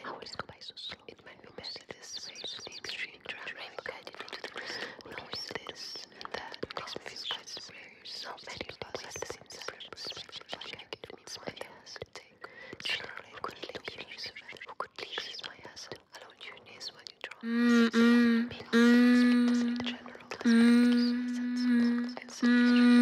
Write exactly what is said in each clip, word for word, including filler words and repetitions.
It might be better this way to the extreme traveling guided into the crystal noise this and that makes me feel quite superior. So many of us had the same perspective, like I did means my ass to take. Surely who could leave you who could please my ass alone journeys when you draw. Being on in general, and some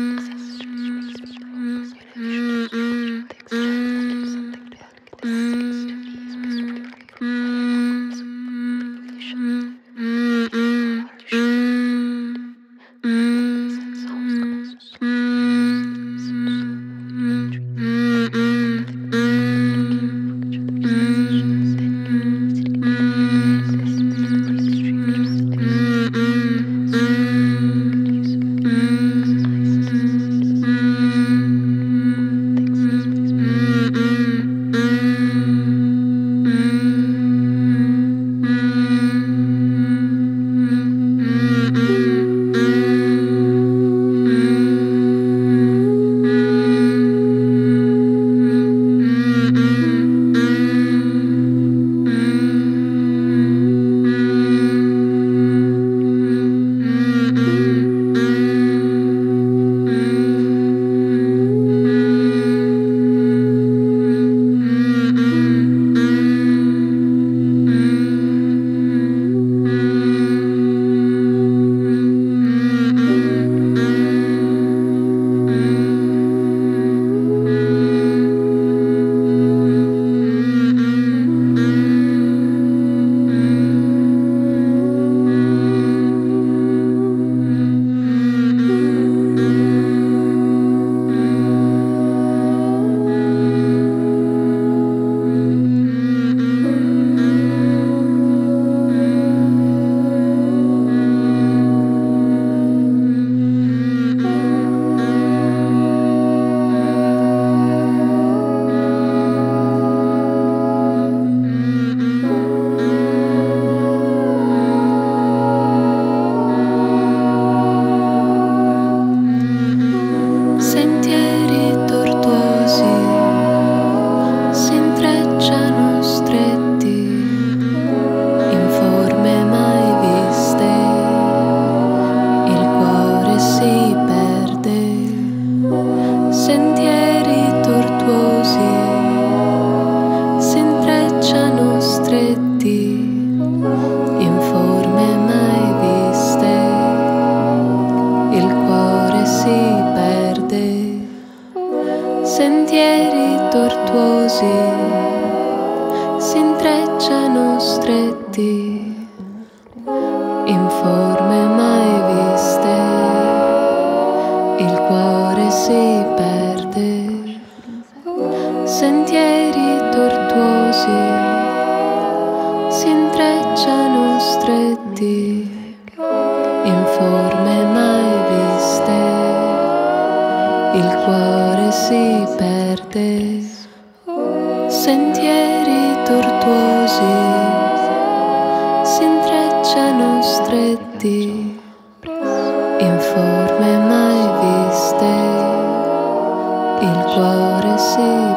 Sentieri tortuosi si intrecciano stretti in forme mai viste, il cuore si perde. Sentieri tortuosi si intrecciano stretti in forme mai viste, il cuore si perde. Sentieri tortuosi si intrecciano stretti in forme mai viste, il cuore si